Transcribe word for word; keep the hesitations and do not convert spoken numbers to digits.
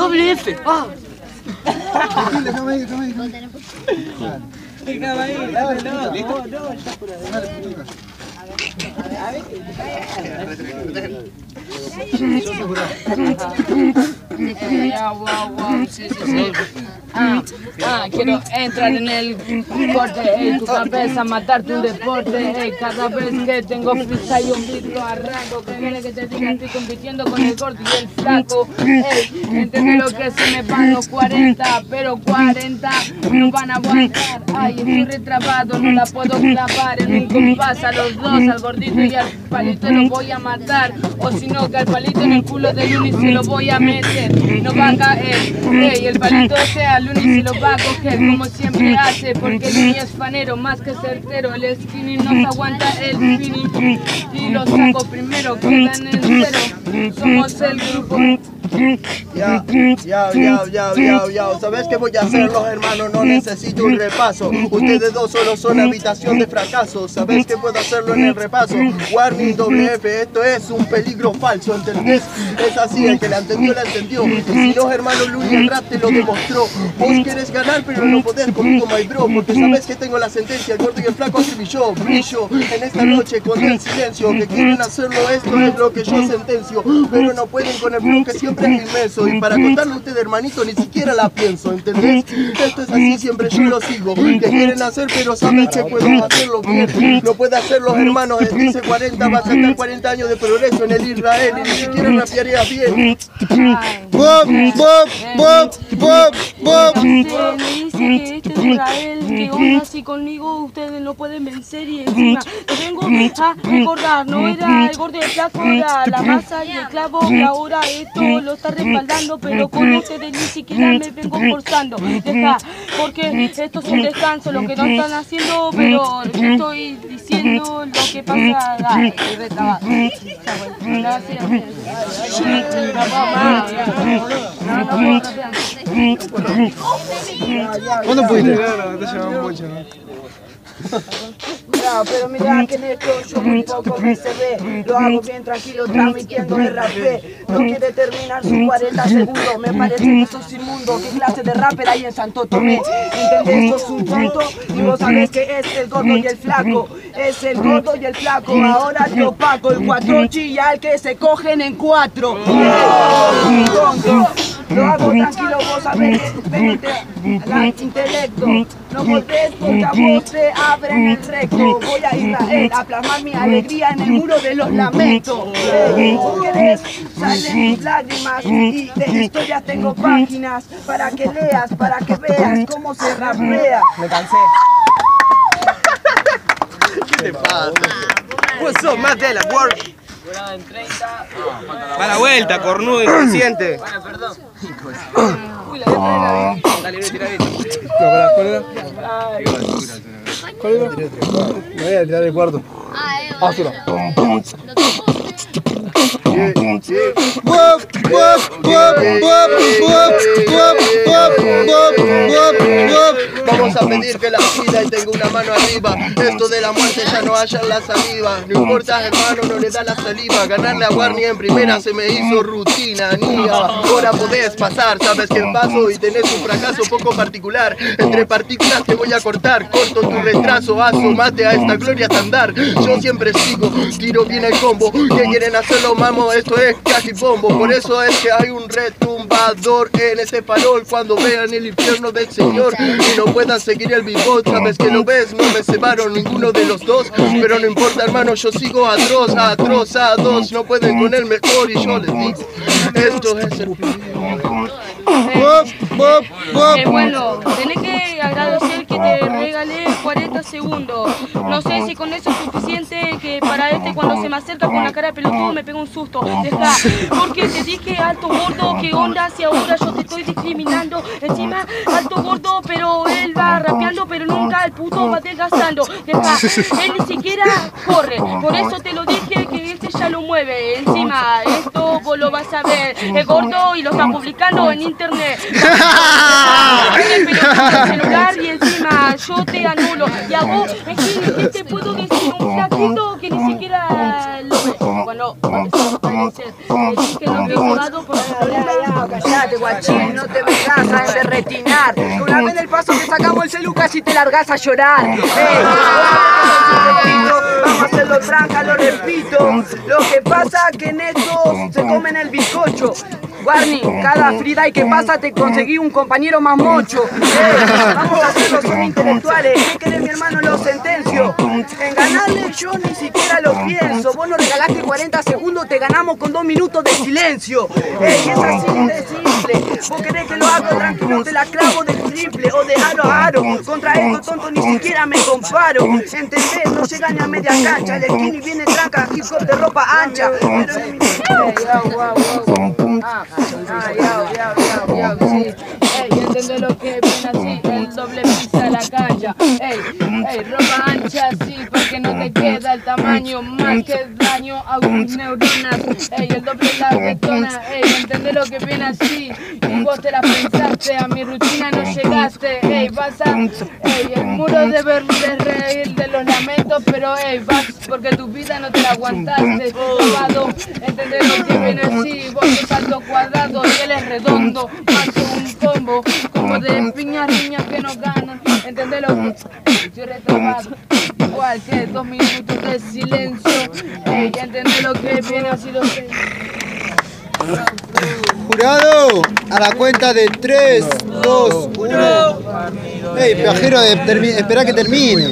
doble F. Ah. Déjame ahí, déjame ahí. Déjame ahí, dámelo. ¿Listo? No, no, ya por ahí. Dale, Lucas. A ver, Eh, ah, wow, wow, sí, sí, sí. Ah, ah, quiero entrar en el corte, ey, tu cabeza, matarte un deporte, ey, cada vez que tengo prisa y un beat lo arranco, que viene que te diga estoy compitiendo con el corte y el flaco, ey, entiende lo que se me van los cuarenta, pero cuarenta no van a aguantar, ay, estoy retrabado, no la puedo clavar en un compás a los dos, al gordito y al palito lo voy a matar, o si no que al palito en el culo de Luni se lo voy a meter, no va a caer, ey, el palito sea Luni se lo va a coger como siempre hace, porque Luni es fanero más que certero, el skinny no se aguanta el spinning y lo saco primero, quedan en cero, somos el grupo. Ya, ya, ya, ya, ya, ya, ¿sabes qué voy a hacer los hermanos? No necesito un repaso, ustedes dos solo son habitación de fracaso, ¿sabes qué puedo hacerlo en el repaso? Warning doble F, esto es un peligro falso, ¿entendés? Es así, el que la entendió, la entendió, y si no hermano Luni el rap te lo demostró, vos querés ganar pero no podés conmigo my bro, porque sabes que tengo la sentencia, el gordo y el flaco escribí brillo en esta noche con el silencio, que quieren hacerlo esto es lo que yo sentencio, pero no pueden con el flow que siempre es inmenso, y para contarle a usted hermanito ni siquiera la pienso, ¿entendés? Esto es así, siempre yo lo sigo, que quieren hacer pero saben que puedo hacerlo bien, no puede hacer los hermanos, dice cuarenta, vas a estar cuarenta años de progreso en el Israel y ni siquiera rapearía bien. Bob, Bob, Bob, Bob, Bob. Me dice que este es Israel, que onda así conmigo, ustedes no pueden vencer y encima te vengo a recordar, no era el gordo y el flaco, era la masa y el clavo, que ahora esto lo está respaldando, pero con ustedes ni siquiera me vengo forzando, deja, porque esto es un descanso, lo que no están haciendo, pero estoy diciendo lo que pasa, ah, estoy retrabado. Gracias. ¿Cuándo pudiste? No, pero mira que en esto yo muy poco me se ve, lo hago bien tranquilo transmitiendo el rapé, no quiere terminar sus cuarenta segundos, me parece que sos inmundo, qué clase de rapper hay en Santo Tomé, ¿entendés? Sos un tonto y vos sabés que es el gordo y el flaco, es el gordo y el flaco, ahora yo pago el cuatro chilla al que se cogen en cuatro, un tonto. Lo hago tranquilo, vos sabés, vente al intelecto. No volvés porque a vos te abren el recto. Voy a Israel a plasmar mi alegría en el muro de los lamentos. Eh, vos querés, salen tus lágrimas y de historias tengo páginas para que leas, para que veas cómo se rapea. Me cansé. ¿Qué te pasa? What's up, Matela, work? En treinta. A la vuelta, cornudo inconsciente. Bueno, perdón. Uy, la letra de la Dale, voy a tirar esto. ¿Cuál era? ¿Cuál era? Me voy a tirar el cuarto. Ah, sí, Vamos a pedir que la vida y tengo una mano arriba. Esto de la muerte ya no haya la saliva. No importa hermano, no le da la saliva. Ganarle a Warney en primera se me hizo rutina, niga. Ahora podés pasar, sabes que paso y tenés un fracaso poco particular. Entre partículas te voy a cortar, corto tu retraso, asomate a esta gloria andar. Yo siempre sigo, tiro bien el combo. Que quieren hacerlo mamo, esto es casi bombo. Por eso es que hay un retumbador en ese farol cuando vean el infierno del Señor y no puedan seguir el beatbox. Sabes que lo ves, no me cebaron ninguno de los dos, pero no importa hermano, yo sigo atroz, atroz, a dos. No pueden con el mejor y yo les digo, esto es el Eh, bueno, tenés que agradecer que te regalé cuarenta segundos. No sé si con eso es suficiente, que para este cuando se me acerca con la cara de pelotudo me pega un susto. Deja, porque te dije alto gordo, ¿qué onda si ahora yo te estoy discriminando? Encima alto gordo, pero él va rapeando, pero nunca el puto va desgastando. Deja, él ni siquiera corre, por eso te lo dije que este ya lo mueve. Encima esto vos lo vas a ver, es gordo y lo está publicando en internet. El pelotudo del celular y encima yo te anulo. Y a vos, es que, ¿qué te puedo decir? Un flaquito que ni siquiera lo ves. Bueno, parece ser. Te dije lo que he jugado por el problema. Callate, guachín, no te vengas a derretinar. Que una vez del paso que sacamos el celu casi te largas a llorar. Ey, vamos a hacerlo tranca, lo repito. Lo que pasa que en estos se comen el bizcocho. Barney, cada Friday que pasa te conseguí un compañero más mocho. Ey, vamos a hacerlo, son intelectuales. ¿Qué querés, mi hermano? Lo sentencio. En ganarle yo ni siquiera lo pienso. Vos nos regalaste cuarenta segundos, te ganamos con dos minutos de silencio. Ey, es así de simple. Vos querés que lo hago tranquilo, te la clavo de triple o de aro a aro. Contra esto tonto ni siquiera me comparo. ¿Entendés? No llega ni a media cancha. El skinny viene tranca, hip hop de ropa ancha. Pero en mi... Ah, ah, yao, yao, yao, yao, sí. Ey, entiende lo que viene así, el doble pisa la cancha. Ey, ey, ropa ancha, sí, porque no te queda el tamaño, más que daño a tus neuronas. Ey, el doble la detona, ey, entiende lo que viene así. Y vos te la pensaste, a mi rutina no llegaste. Ey, vas a, ey, el muro de verle reír de los lamentos, pero ey, vas porque tu vida no te la aguantaste. Robado, entiende lo que viene así, vos sos salto cuadrado y él es redondo, más un combo, como de piñas, riñas que no ganan, ¿entendés lo que estoy retrabado? Igual que dos minutos de silencio, ey, ¿entendés lo que viene así lo que... Jurado, a la cuenta de tres, dos, uno. Ey, viajero, espera que termine.